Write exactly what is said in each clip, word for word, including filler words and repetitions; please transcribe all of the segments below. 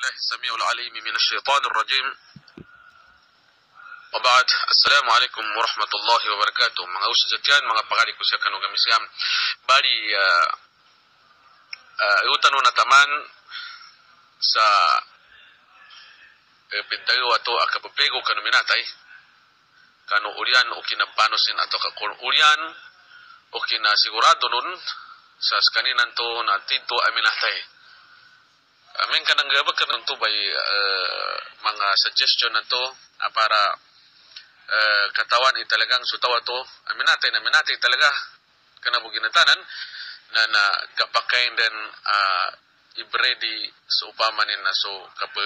بالله السميع العليم من الشيطان الرجيم وبعد السلام عليكم ورحمة الله وبركاته. Mga usajatian, mga pakari ko siya kanong kamisiyam. Bali, uh, uh, iutan na taman sa uh, pintayo ato akapapego kanu minatay. Kanu urian o kinapanosin ato kakul urian o kinasigurado nun sa skaninan to na tito aminatay. Amin ka nang gabag ka nang to by uh, mga suggestion na to uh, para uh, katawan ay talagang sutawa to. Amin natin, amin natin talaga kanabuginatanan na na kapakain din uh, ibredi sa upamanin na so kapag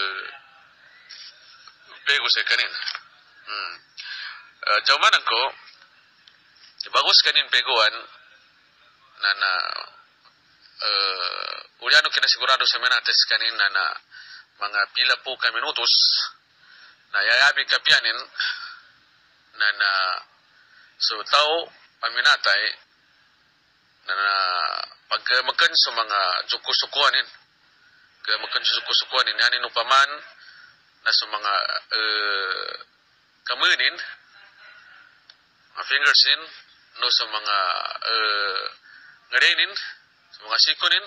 pego sa kanin. Hmm. Uh, Jaumanan ko, bagus kanin peguan na na Uh, uliano kinasigurado sa minates kanin na, na mga pila po ka minutos na yayabi kapianin na na so tao paminatay na, na pagkamakan sa mga sukusukuanin kamakan sa sukusukuanin yanin upaman na sa mga uh, kamunin mga fingersin no sa mga uh, ngarenin mga sikonin.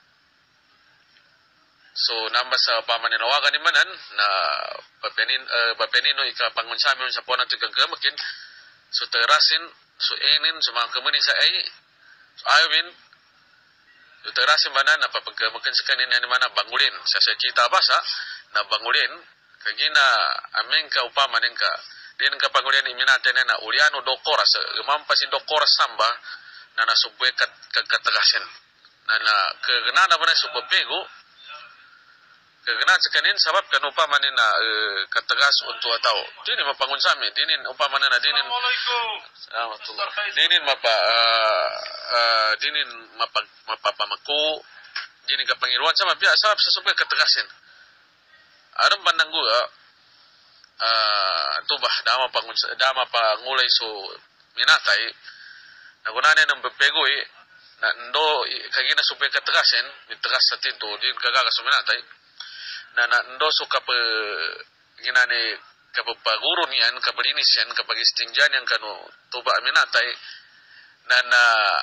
So namba sa pamaninawagan ni manan na papenin uh, papenino ika pangunsamin sa ponan tigang kamakin so terasin so enin sa mga kamunin sa ay so ayawin so terasin manan na papagkamakin sa kanin ni mana bangulin sa sa kita basa na bangulin kagina amin ka upamanin ka din ka pangulin iminate na uliano do koras mampas do koras samba na nasubwe kat kagkatagasin na na kagana ba na sa pagpego kagana sa kanin sabab kanu pa manin na uh, katagas unto tao dinin mapangunsami dinin upama na dinin dinin mapa uh, uh, dinin mapag mapapamako dinin kapangiruan sama biya sabab sa subay katagasin aron bandanggo uh, uh, tubah dama pangunsa dama pangulay so minatay nagunane ng pagpego eh na ndo kagina supaya katagasin mitegas sa tinto din kagaga suminatay na na ndo so kap ginani kapaguro niyan kapalinis yan kapag istingjan yang kanu tuba aminatay na na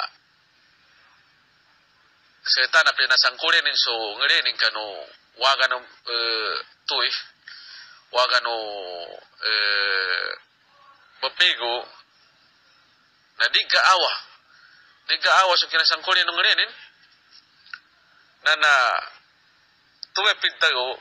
setan na pinasangkulin so ngerenin kanu waga no uh, tuy waga no uh, bapego na di kaawa di kaawa so kinasangkulin ng ngerenin na na tuwe pintago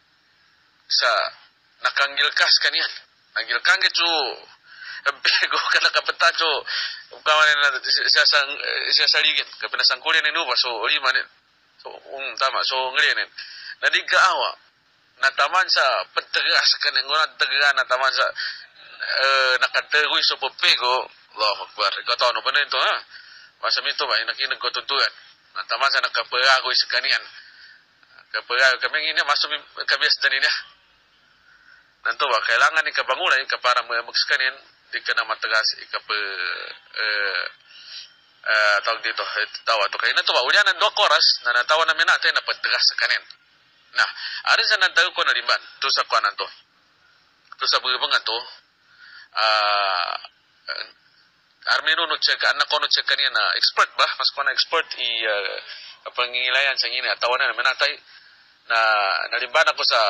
sa nakanggilkas kaniyan nakanggil so bego kana kapatacho kawanan na siya sang siya saligin kapinasangkulin ni nuba so lima ni so um tama so ngerenin na di kaawa nataman sa pagtagas kanang ngona tagaga nataman sa uh, nakatagoy so pepego Allahu Akbar ikaw taon pa na ito ha masam ito ba nakinig ko tuntuan nataman sa nakapagagoy sa kaniyan kapagagoy kami ini masuk kabias dan ini nanto ba kailangan ni kabangulay ka para magskanin di ka na matagas ikap uh, uh, tawag dito tawa to kay nato ba unya nan do oras na natawa namin natin na pagtagas sa kanin na arin sa nantayo ko na limban to sa kuanan to to sa bubangan to ah uh, Armino no check anak ko no check kaniya na expert ba mas ko na expert i uh, pangingilayan sa ngini tawanan namin natay na nalimban ako sa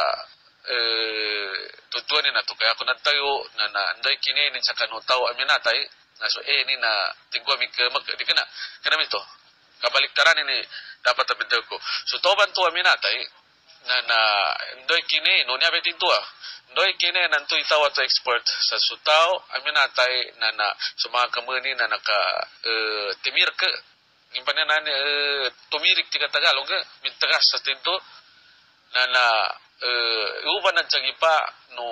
eh tutuan ni nato kaya ako nagtayo na na anday kini nin sa kanutaw amin natay na so eh ni na tingwa mi ka mag di kana kana ito kabaliktaran ni dapat tabintaw ko so toban to amin natay na na anday kini no niya betin to ah Doy kini nanto itaw ato expert sa sutaw amin natay na na sa mga kamuni na naka uh, timir ka ngimpan na uh, tumirik ti Tagalog mintagas sa tinto na na uh, uban na pa no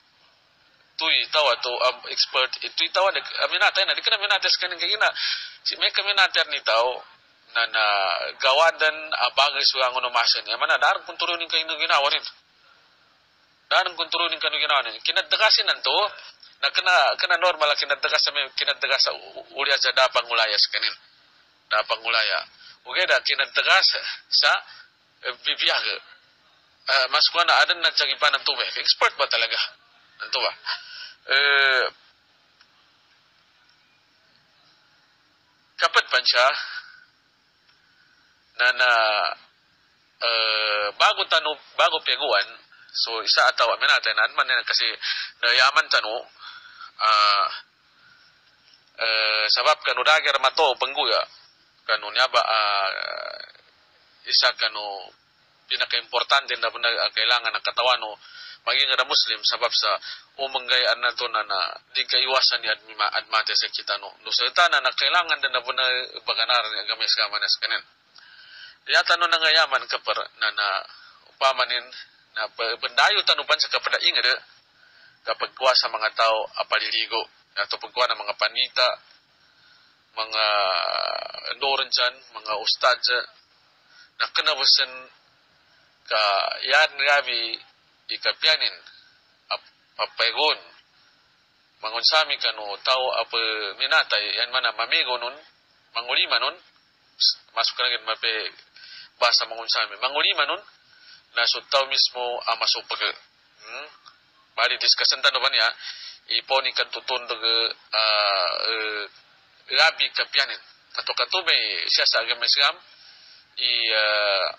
tuy itaw ato um, expert ito itaw amin natay na di ka namin nates kaning kagina si may kami nater ni tao na na gawadan abagay suwa ng unumasan niya man na darang kunturunin kayo ng ginawa rin Danang kontrolin kanu ginawa kinadagasin nanto na kana kana normal kinadagas sa kinadagas sa ulya sa dapang ulayas kanin dapang ulaya ugeda kinadagas sa bibiyaga uh, mas kuan ada na cagi panan tu be expert ba talaga nanto ba eh kapat pansya na na uh, bago tanu bago peguan so isa ataw amin natin an man kasi nayaman tanu uh, uh, sabab kanu dagar mato pengguya kanu nya ba uh, isa kanu pinaka-importante na uh, kailangan ng katawan no maging ada muslim sabab sa umanggayaan na to na, na di kaiwasan ni admi admate sa kita no no sa na na kailangan din na buna baganar ni agamis kamanas kanen yata no nangayaman kapar na na upamanin na bendayo tanuban sa kapadaing ada kapag kuha sa mga tao apaliligo ato pagkuha ng mga panita mga endoran dyan mga ustad na kanawasan ka yan ngabi ikapianin apapaygon mangunsami kanu tao apa minatay yan mana mamigo nun mangulima nun masuk ka na mape basa mangunsami mangulima nun nasud tao mismo ang masupag hmm? Bali discussion tano ba niya iponi kan tutun daga uh, uh, labi kapianin ato katubay siya sa agam Islam i uh,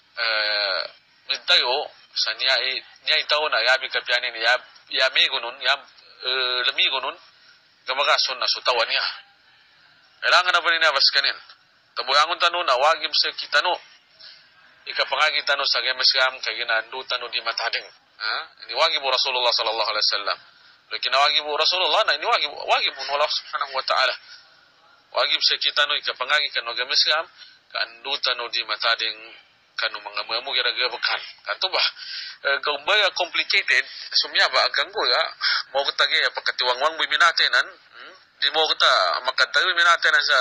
uh, tayo sa niya niya itaw na labi kapianin ya ya migo nun ya uh, lamigo nun gamagason na sutawan niya kailangan na ba ninabas kanin tabuyangon tano na wagim sa kitano ikapangagi tano sa agam Islam kaya ginandu tano di matading ha ini wajib Rasulullah sallallahu alaihi wasallam lakin wajib Rasulullah na ini wajib wajib Allah subhanahu wa ta'ala wajib sa kita no ikapangagi kanu agama Islam kanduta no di matading kanu mga mamu gira-gira bekan kanto ba kung ba complicated sumya ba agang ko ya mo katagi ya pakatiwangwang biminatenan hmm? Di mo kita makatawi minatenan sa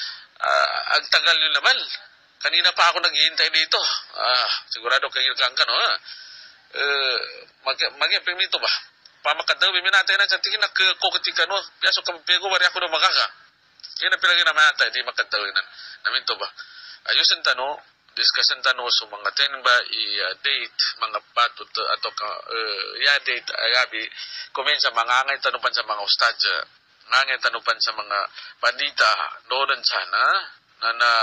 uh, ang tagal nyo naman kanina pa ako naghihintay dito ah sigurado kayo kang kano ha Uh, mag maging permito ba pamakadaw biminatay na sa tingin na ko ketika no piaso ka pego bari ako no magaka kina pilagi na mata di makadawinan namin to ba ayusin tano discussion tano so mga ten ba i uh, date mga patut atau ka uh, ya date ayabi komen sa mga angay tanupan sa mga ustadya ngangay tanupan sa mga pandita doon sana na na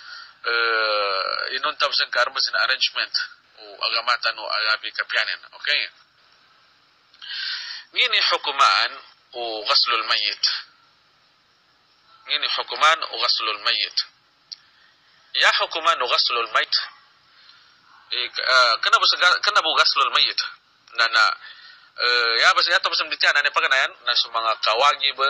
uh, inuntab sa karmas na arrangement agamatan o agabi kapianin okay ngini hukuman o ghaslul mayyit ngini hukuman o ghaslul mayyit ya hukuman o ghaslul mayyit eh uh, kana bu kana bu ghaslul mayyit na na uh, ya bas ya tapos mbitian na paganayan na sa mga kawagi ba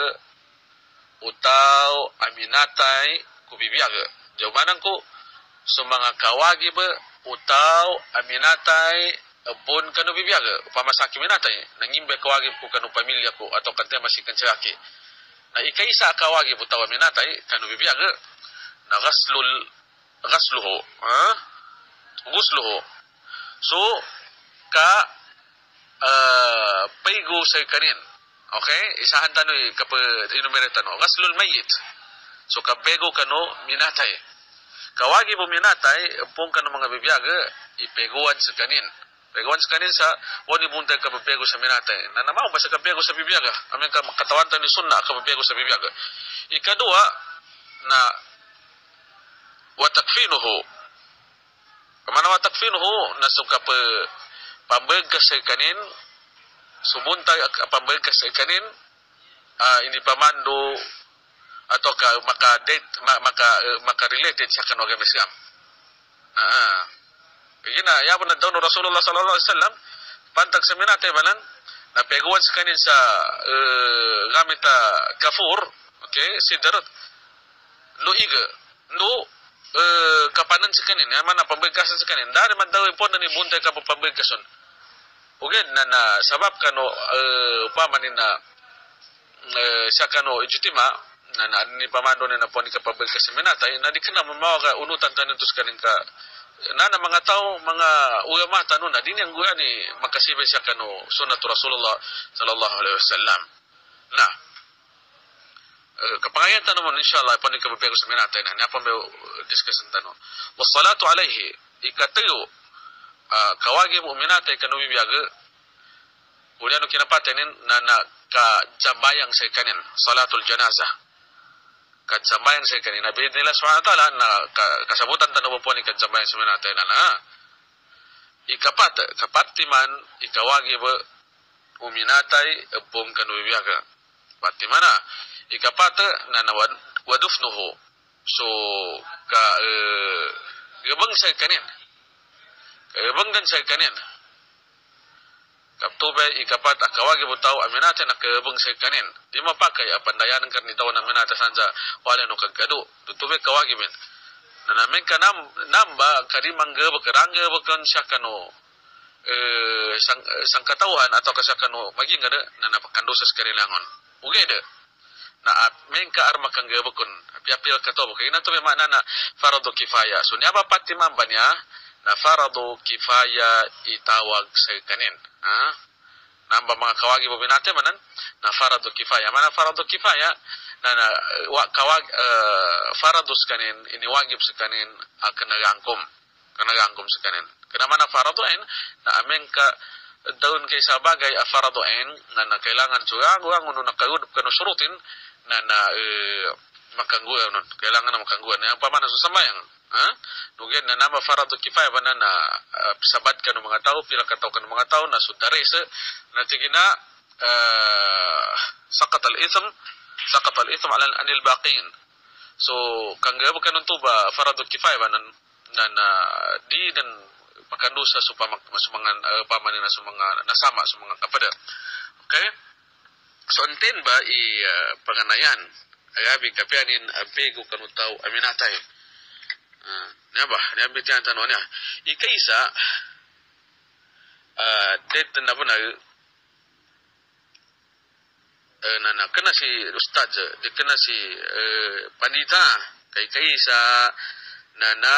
utaw aminatay kubibiyaga jawaban ko sa mga kawagi ba utaw aminatay pun kanu bibiyaga pamasaki minatay nangimbe kawagi ko kanu pamilya ko atau kante masikan siraki na ikaisa kawagi utaw aminatay kanu bibiyaga na ghaslul ghasluhu ha ghusluhu so ka uh, paygo sa kanin okay isahan tanoy kapag enumerate no ghaslul mayyit so ka paygo kanu minatay kawagi mo minatay pong kanu mga bibiyaga ipeguan sa kanin peguan sa kanin sa wani buntay ka pepego sa minatay na namaw ba sa kapego sa bibiyaga amin ka katawan ni sunna ka pepego sa bibiyaga ikadua na wa takfinuhu kamana wa takfinuhu na suka pa pambegkas sa kanin subuntay pambegkas sa kanin uh, ini pamando atau ka maka date maka maka related sa kanu agama Islam. Ah. Ina ya pun daw Rasulullah sallallahu alaihi wasallam pantag sa minatay banan na peguan sa kanin sa uh, gamit uh, kafur okay sidar luiga no uh, kapanan sa kanin ya man pambegkasan sa kanin dari man daw ipon ni buntay ka pambegkason okay na, na sabab kanu uh, pamanin na uh, sa kanu ijtima na na ni pamando na napon ka pabel ka seminatay na di kana mamawa ka unutan tanon tus kanin ka na na mga tao mga ulama tanon na din yang guya ni makasibay siya kanu sunnah Rasulullah sallallahu alaihi wasallam na uh, kapangayan tanon mo insyaallah pon ka pabel ka seminatay na napa may discussion tanon was salatu alaihi ikatayo uh, kawagi mu'minate kanu bibiyaga ulianu kinapatenin na na ka jambayang sa kanin salatul janazah ka jambayang sa kanin nabi nila subhanahu wa ta'ala na ka, kasabutan tanu po ni ka jambayang sa minate na na ikapat kapat timan ikawagi ba uminatay bom kanu bibiyaga patimana ikapat na nawan wadufnuhu so ka uh, gabang sa kanin gabang dan sa kanin kaptubay ikapat akawagi mo tao aminate na kabang sa kanin di mapakai apandayanan kan ni tao na aminate sanja wala no kagado tutubay kawagi min na namin ka nam namba karimang gaba karanga bakan siya kano eh, sang sangkatauhan atau kasya kano maging ada na napakandosa sa kanilangon ugay de na at men ka arma kang gaba kun apil ka to kay na to may mana na faradu kifaya so niya ba patimam ba niya na faradu kifaya itawag sa kanin ha namba mga kawagi mo binate manan na faradu kifaya mana faradu kifaya na, na wa kawag uh, faradus kanin iniwagib sa kanin uh, kanagangkom kanagangkom sa kanin kana mana faraduin na amen ka daun kay sa bagay a faraduin na, na kailangan sugago ang uno nakagudop kanu surutin na na uh, makangguan nun kailangan na makangguan yang pamana sa samayang ha nugen na nama faradu kifaya ba na na uh, sabat kanu mga tao pila ka tao kanu mga tao na sudare sa natigina uh, sakat al ithm sakat al ithm ala anil baqin so kangga ba kanun to ba faradu kifaya ba nan na, na di dan pakandusa sa pamag mga uh, pamanin na sa mga nasama sa mga kapada okay so anten ba i uh, panganayan ayabi kapianin apego kanu tao aminatay uh, niya ba niya bitiyan tanong niya ikaisa uh, det na ba na uh, na na kana si ustad de kana si uh, panita kay kaisa na na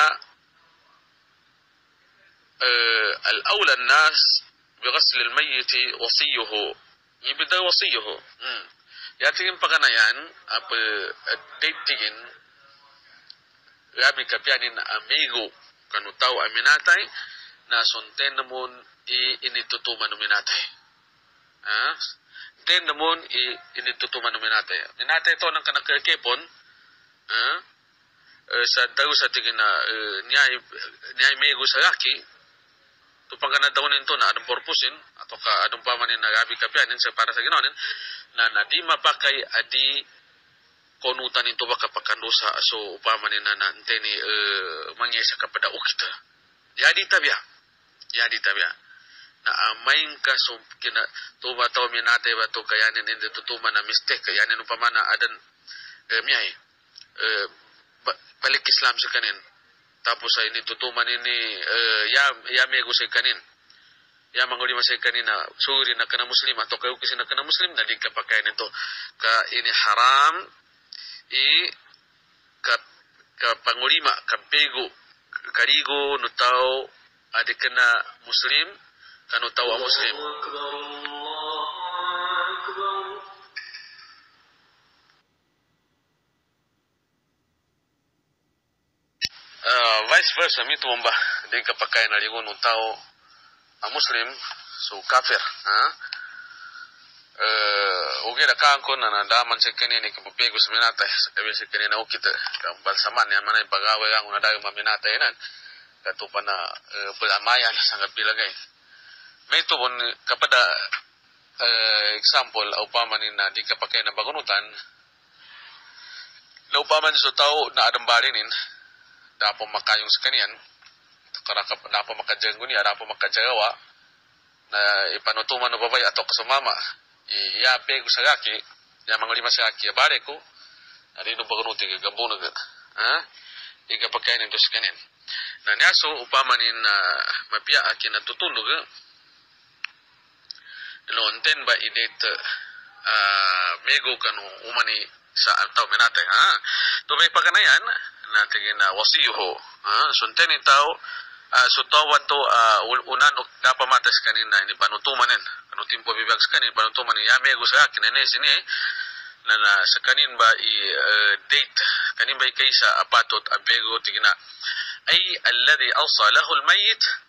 uh, al-awla an-nas bighasl al-mayyit wasiyuhu ibida wasiyuhu hmm ya tingin paganayan apa date tingin gabi kapianin amigo kanu tao aminatay na sunten namun i initutuman minatay ha ten namun i initutuman minatay minatay to nang kanakakepon ha uh, sa daw sa tingin na uh, niyay niyay amigo sa laki to pangana daw nito na anong purposein atau ka anong pamanin na gabi kapianin sa para sa ginonin na na di mapakai adi konutan itu baka pakandosa so upama ni na anteni uh, mangyesa kepada ukita ya di tabia ya di tabia na amain ka so kina to ba to minate ba to kayanin inde tutuma na mistake kayanin upama na adan uh, miyay uh, balik Islam sa kanin tapos ay ini tutuman ini uh, ya ya mego sa kanin ya manguli masay kanina suri na kana muslim atau kayo kasi na kana muslim na di ka pakain ito ka ini haram i ka, ka pangulima ka pego karigo no tao ade kana muslim kanu tao a muslim uh, vice versa mito bomba di ka pakain na ligo no tao a muslim so kafir ha eh oge da kan ko na daman se kene ni ko pego seminata sabi se kene na ukita kam balsaman ya mana pagawe ang una dayo maminata inan katu pana uh, belamayan sangat bilagay may to bon kapada uh, example upama ni na di ka pakai na bagunutan na upama ni so tao na adambarinin dapo makayong sa kaniyan karakap na po makajenggo niya, na po makajagawa na ipanutuman no babay ato kasumama iyape ko sa gaki ya mga lima sa gaki bare ko ari no bagunuti ka gambuno ka ha iga pagkainin to sa kanin na naso upamanin na uh, mapia akin na tutulog noonten ba idit uh, mego kanu umani sa antaw minate ha to may paganayan natin na wasiyuho ha sunten itaw Uh, so tawad to uh, unan o kapamatas kanina ni panutumanin ano timpo bibags kanin panutuman ni yame go sa akin ne sini na, na sa kanin ba i uh, date kanin ba kaysa apatot abego tigina ay alladhi awsa lahu almayit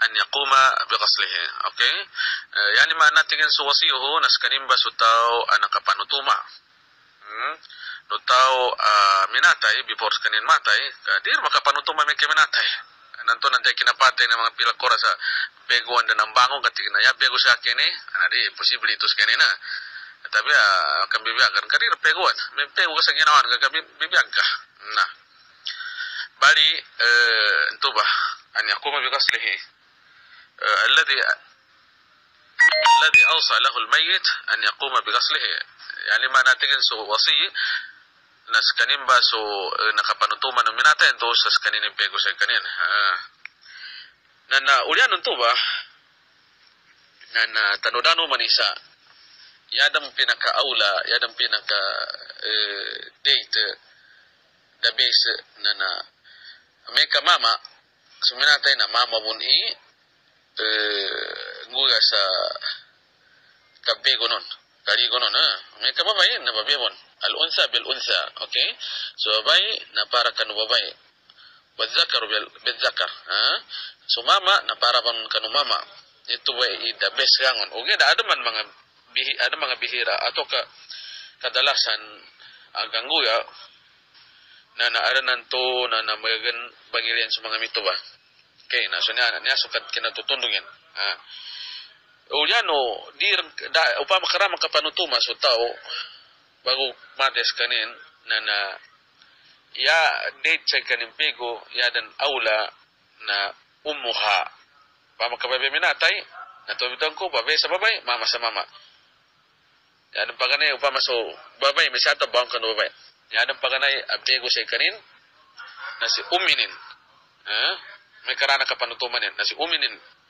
an yaquma bighaslihi. Okay, uh, yani mana tingin su wasiyuhu nas kanimba su tau anak panutuma. Hmm? No tau uh, minatai before kanin matai kadir maka panutuma meke minatai. Nanto nanti kinapatay ng mga pila kora sa beguan dan ambangong katika ya begu sa kene anadi posible itu sekene na. Tapi uh, akan bibiagan kadir beguan. May begu sa ginawan ka bibiag ka. Nah. Bali uh, ito ba an yaquma bighaslihi uh, alladhi alladhi awsa lahu almayyit an yaquma bighaslihi. Yani mana tingin so wasi nas kanimba so uh, nakapanutuman ng minata ito sa kanini pego sa kanin. Uh, na na ulian ito ba na na tanudano manisa yadam pinaka-aula yadam pinaka uh, date the base na na may kamama suminatay na mama muni uh, nguga sa kabego nun karigo nun ha may kababayin na babebon al-unsa bil-unsa okay so babay na para kanu babay wadzakaru bil-zakar ha so mama na para bang kanu mama ito ba the best gangon okay da ada man mga bihi, ada mga bihira atau ka kadalasan agang nguya na naaranan to na na magagan bangilian sa mga mito ba okay na so niya niya sukat kinatutundungin ha uliano dir da upama karama kapanutuma so tao bago mates kanin na na ya date sa kanin pego ya dan aula na umuha pama kababe minatay na tubitang ko babe sa babay mama sa mama ya dan paganay upama so babay misata bang kan babay ya dan paganay abdego sa kanin na si uminin ha may karana kapanutuman yan na si uminin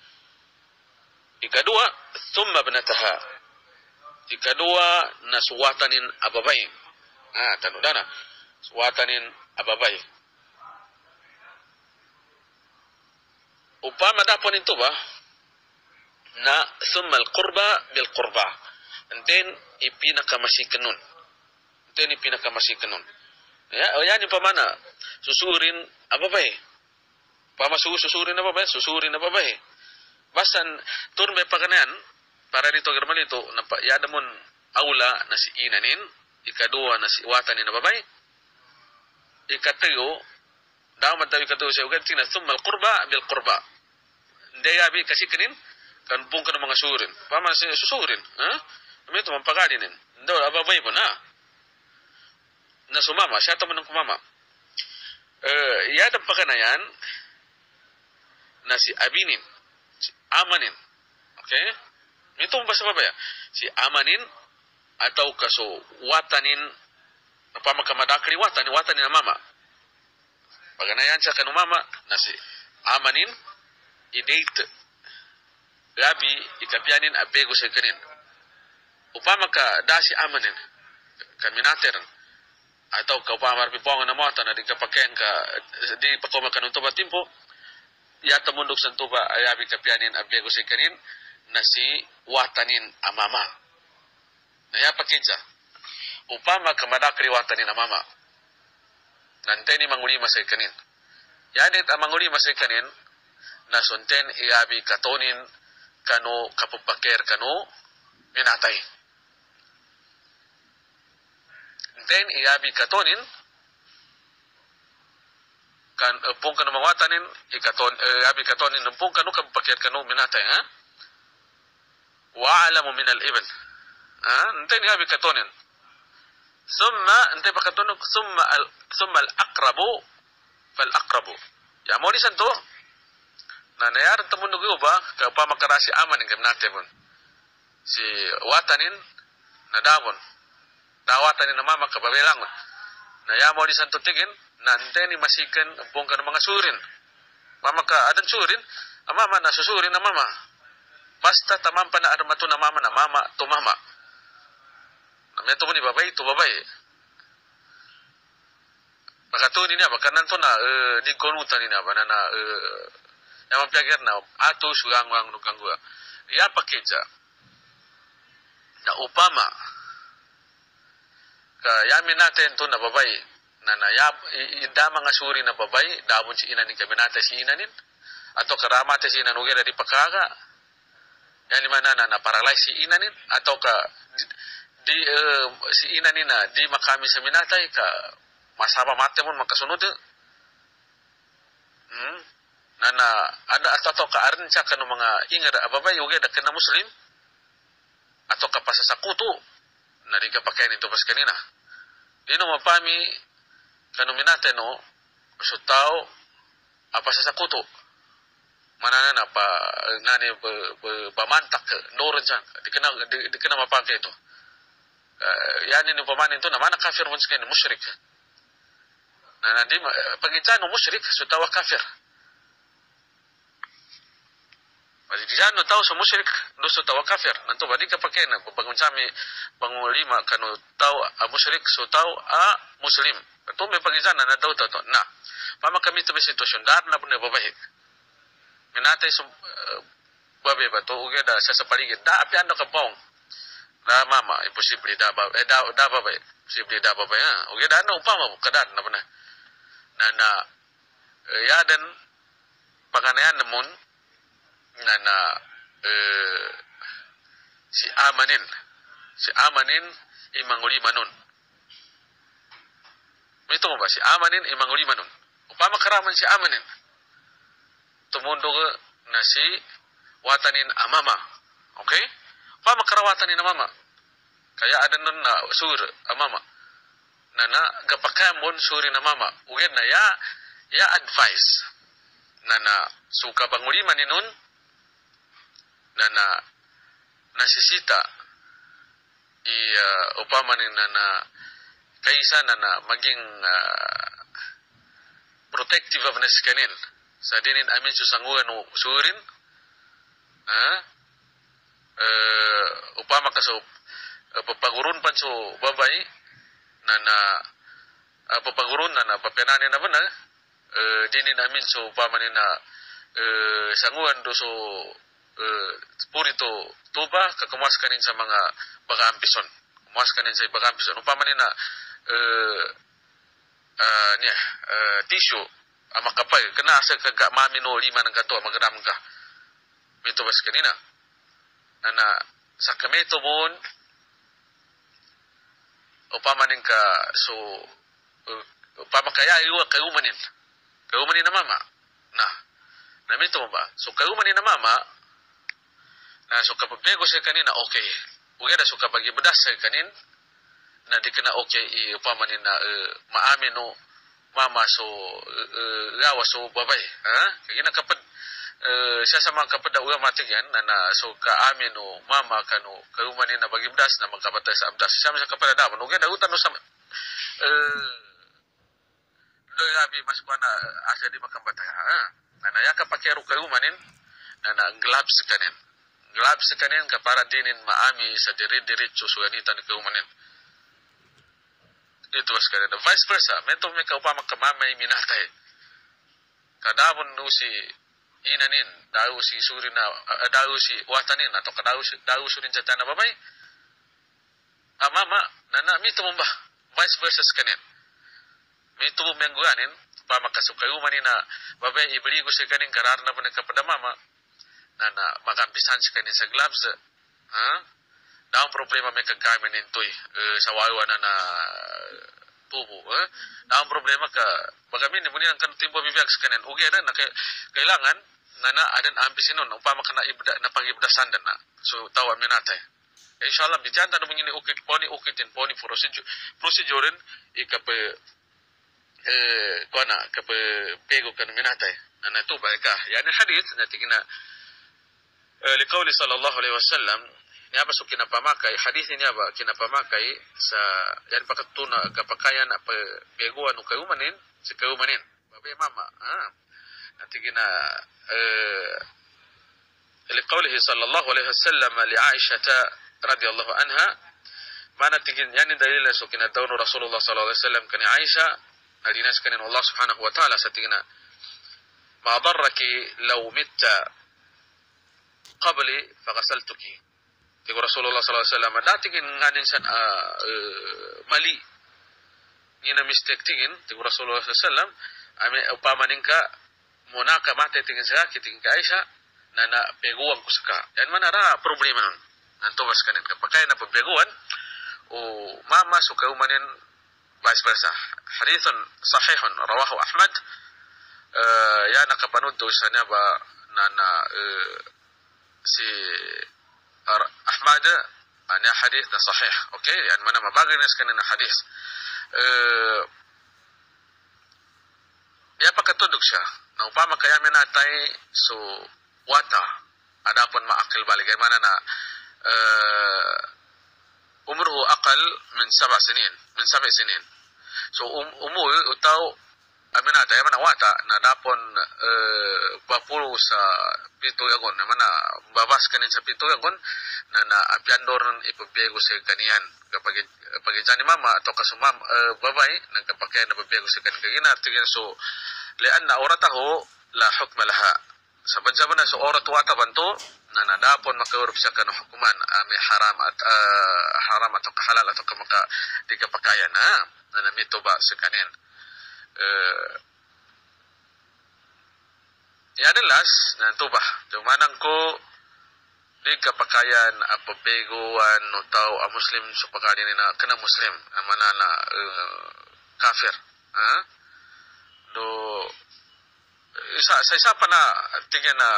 ikadua thumma ibnataha ikadua na suwatanin ababay ah tanudana suwatanin ababay upama dapon ito ba na thumma alqurba bilqurba and then ipinakamasika nun and then ipinakamasika nun ya yan yung pamana susurin ababay pama susurin ababay susurin ababay basan turme paganan para dito germalito na yadamon aula na si inanin ikadua na si watanin na babay ikatayo daw matawi katayo sa ugat tina thumma alqurba bil qurba ndayabi kasi kanin kan bung kan mga surin pama susurin ha amito mampagadinin ndo ababay mo na na sumama siya tamo ng kumama eh yadam paganayan na si abinin amanin okay ito ba sa babaya si amanin atau kaso watanin pamakamadakri watanin watanin na mama paganayan siya kanu mama na si amanin i-date gabi ikapianin abego sa kanin upama ka dasi amanin kaminater atau ka upama arpipongan na mata na di kapakain ka di pakomakan untuk batimpo yata mundok santo ba ayabi kapianin abego sa kanin na si watanin amama na ya pakidja upama kamadakri watanin amama nante ni mangulima sa kanin yanit ang mangulima sa kanin na sunten iabi katonin kano kapupaker kano minatay then iabi katonin kan pung kanu mawatanin ikaton uh, abi katonin pung kanu kapakyat kanu minatay ha wa alamu min al-ibn ha ntay ni abi katonin summa ntay pakatonon summa al summa al-aqrabu fal-aqrabu ya mo di santo na nayar tamun nugo ba ka pamakarasi aman ng minatay bon si watanin nadabon dawatanin na mama kababelang na ya mo di santo tigin nante ni masikan pong ka ng mga surin mama ka adan surin ang mama na susurin na mama basta tamam pa na armato na mama na mama to mama na meto mo ni babay to babay makatuni niya baka nanto na uh, di konutan niya ba na na uh, yaman piager na ato sugangwang nukangwa ya pakidja na upama ka yamin natin to na babay na nayab ida mga suri na babay dabon si inanin kabinata si inanin atau keramate si ina nuge dari pekaga yang dimana nana paralai si ina nin atau ke di, di uh, si ina nina di makami seminatai ka masaba mate mun makasunod hmm nana ada atau atau ka arnca kanu mga ingar ababay uge da kena muslim atau ka pasasakutu nari ka pakain itu pas kanina dino mapami kanu minate no sutao apa sasakutu mana na pa nani pamantak noren sang dikena dikena mapake itu uh, yani ni pamanin itu namana kafir mun sekene musyrik nah nanti pangicano musyrik sutawa kafir bali dijano tahu so musyrik do sutawa kafir nanto badi ka pakena bangun sami bangun lima kanu tahu a musyrik sutaw a muslim to me pangicana na tahu to nah pama kami to situasyon dar na pun babahik minate so uh, babe ba to uge da sa paligid da api ando ka pong na mama imposible da ba eh da da ba ba imposible da ba ba ya uge da na upama kadan na bana na na uh, ya dan panganayan namun na na uh, si amanin si amanin imanguli manon ito mo ba si amanin imanguli manon upama karaman si amanin tumundo na si watanin amama. Okay? Pa makarawatanin amama. Kaya ada nun na sur amama. Na na gapakamon suri na mama. Ugen na ya ya advice. Na na suka banguliman ni nun na na nasisita i uh, upama ni na na kaisa na na maging uh, protective of kanin. Sa dinin amin susanguan o surin ah uh, upama ka so uh, papagurun pan so babay na na uh, papagurun na na papenanin na bana uh, dinin amin so upama ni na uh, sanguan do so uh, purito tuba kakamuas kanin sa mga bagampison kumuas kanin sa bagampison upama ni na uh, uh, niya uh, tissue ama kapay kena asa kagak mamino lima ng gato magram ka mito bas kanina ana sa kameto bon upamanin ka so uh, upama kaya iwa kayumanin kayumanin na mama na na mito mo ba so kayumanin na mama na so kapapego sa kanina okay uga da so kapag ibadas sa kanin na di kana okay i upamanin na uh, maamino mama so uh, gawa so babay ha kaya kapad uh, siya sa mga kapad uga matig yan na, na so kaamin o mama kanu kayumanin na bagibdas na magkapatay sa abdas siya sa kapad daman uga na utan no sa uh, do yabi mas kuana asa di makambatay ha na naya kapakero kayumanin na na gloves kanin gloves kanin ka para dinin maami sa dire-diretso suyanita ni kayumanin itu sekali. Vice versa, mento me ka upama kamamay minatay. Kadabon no si inanin, daw si surin na, uh, daw si watanin, atau kadaw si daw surin sa tanah babay. Ah mama, nana mito mo ba? Vice versa kanin. Mito mo mengguanin, upama kasukayo manina babay ibili ko sa kanin karar na po kapada mama. Nana makampisan sa kanin sa gloves. Ha? Daang problema may kagkamin nintoy uh, sa wawa na na tubo. Eh? Daang problema ka, bagamin, muni ang kantimbo bibiyag sa kanin. Ugi na, na kailangan na na adan ambisin nun, upama ka na, ibda, na pag-ibdasan na. So, tawa minatay. Eh, inshallah, bityan na mungkin ukit, poni ukitin, poni procedure, procedurein, ikape, eh, kwa na, kape, pego ka na minatay. Na natuba, ka. Yan ang hadith, na tingin na, eh, likawli sallallahu alaihi wasallam, niya ba so kinapamakai hadith niya ba kinapamakai sa yan pakatuna kapakayan na peguan o kayumanin si kayumanin babe mama ah natigina eh liqawlihi sallallahu alaihi wasallam li Aisha radhiyallahu anha mana tigin yani dalil so kinadawno Rasulullah sallallahu alaihi wasallam kani Aisha nadinas kanin Allah subhanahu wa ta'ala sa tigina ma darraki law mitta qabli faghasaltuki Tigo Rasulullah sallallahu alaihi wasallam dati kin nganin san uh, uh, mali ni na mistake tingin tigo Rasulullah sallallahu alaihi wasallam ame upama ningka muna ka mate tingin sa kiting kaisa na na peguan ko saka yan man ara problema nun nanto bas kanin kapag na papeguan o mama so kaumanin vice versa hadithun sahihun rawahu Ahmad uh, ya nakapanood to sa niya ba na na uh, si Ahmad ana hadith na sahih okay yan man mabagay na kanin na hadith uh, ya pakatundok siya na upama kaya minatay so wata adapun maakil balik mana na uh, umruhu aqal min sab'a sinin min sab'a sinin so um, umur utaw aminatay mana wata na dapon uh, bapulo sa pito yagon na mana babas kanin sa pito yagon na na apyandor ipapego sa kaniyan kapag pag ni mama atau kasumam uh, babay nagkapakyan na papego sa kanina tigyan so lian na orataho la hukma laha saban-saban na so orat wata banto na nadapon makaurop siya kanu hukuman uh, may haram at uh, haram atau halal atau kamaka di kapakayan na na namito ba sa kanin uh, yan ang last na tuba tumanang ko di kapakayan apapeguan no tao a muslim so pakanin na kana muslim amana na uh, kafir ha huh? do isa sa isa pa na tingin na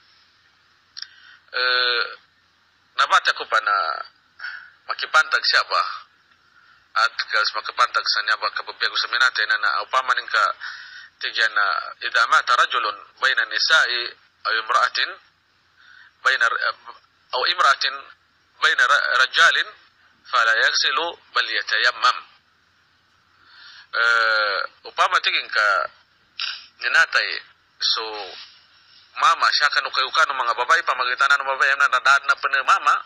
eh nabata ko pa na makipantag siya ba at kas makipantag sa niya ba kapapego sa minate na na upamanin ka tingin na idha mata rajulun bayna nisa'i aw imra'atin bayna aw imra'atin bayna rajalin fala yaghsilu bal yatayammam uh, upama tingin ka ninatay so mama siya kanu kayukan ng mga babae pamagitan ng babae na nadaan na pa ng mama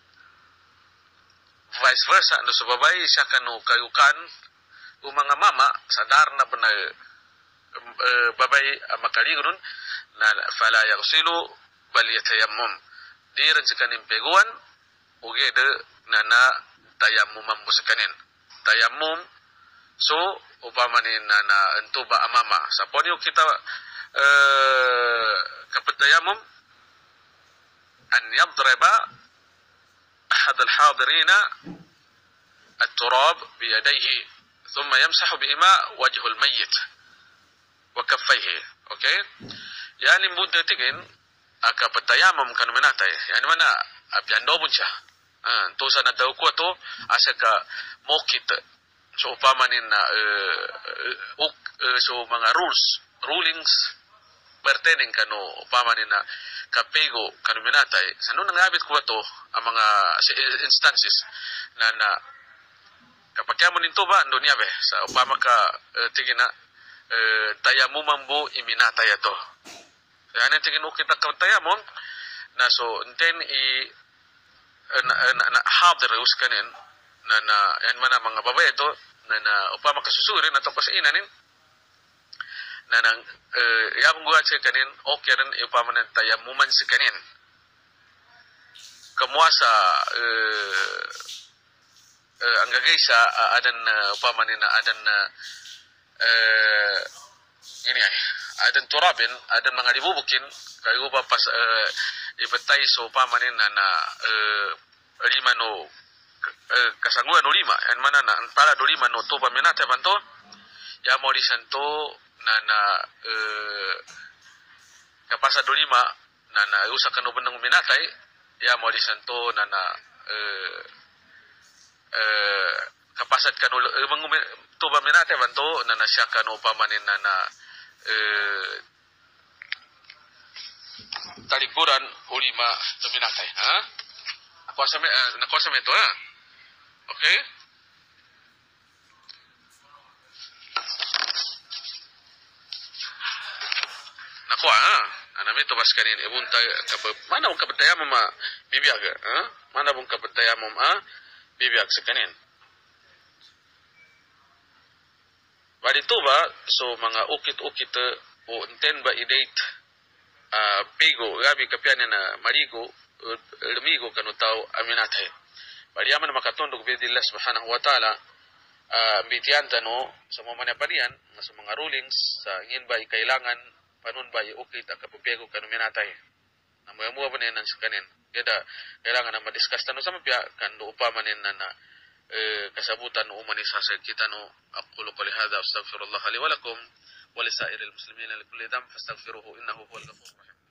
vice versa no sa babae siya kanu kayukan ng mga mama sa dar na pa na uh, babae uh, makaligon na fala yaghsilu bal yatayammum di rin sa kanin peguan ugede na na tayammumam mo sa kanin tayammum so upama ni na, na entuba amama sa ponyo kita uh, kapatayamum an yadriba ahad al-hadirin at-turab bi yadayhi thumma yamsahu bihima wajhu al-mayyit wa kaffayhi okay yani budda tigin akapatayamum kanu minatay yani mana apiando bun siya ah to sa nadaw ko to asa ka mokit so upama ni na uh, uh, uh, so mga rules rulings pertaining kano upama ni na kapego kanu minatay sa nung nangabit ko to ang mga instances na na kapag kaya mo ninto ba ando niya be sa upama ka uh, tingin na uh, tayamumambo iminatay ito yani tingin mo kita katayamon na so then i uh, na, na, na hadir us kanin na na yan man mga babae ito na na upama kasusurin na tapos inanin na nang uh, yapong guhat sa kanin okay rin upama na tayamuman sa kanin kamwa sa uh, uh, ang gagay sa uh, adan uh, upama nina adan na uh, ini ay adan turabin adan mga libubukin kayo ba pas uh, ibatay so upama nina na uh, lima no Uh, kasanguan no lima en mana na para do lima no to paminate banto ya mori santo na na uh, kapasa do lima na na usa kanu benang minatay ya mori santo na na uh, uh, kapasat kanu uh, mangu to paminate banto na na siya kanu pamanin na na uh, talikuran ulima to minatay ha ako sa uh, nako sa meto ha okay nako ah anami to bas kanin ibunta kapag mana mong kapataya mo ma bibiyag ha mana mong kapataya mo ma bibiyag sa kanin bali to ba so mga ukit-ukit o inten ba i-date uh, pigo gabi kapyan na marigo uh, lumigo kanutaw aminatay bali yaman makatundog bidillah subhanahu wa ta'ala uh, bitiyan tano sa mga manaparian sa mga rulings sa ingin ba ikailangan panun bayi okay tak kapapego kanu menatay. Na mo ba nan sa kanin. Kaya kailangan na madiscuss tano sa mapya kan do upamanin na na eh, kasabutan no umani sa kita no aqulu qali hadha astaghfirullah li wa lakum wa li sa'iril muslimin li kulli dhanb fastaghfiruhu innahu huwal ghafurur rahim.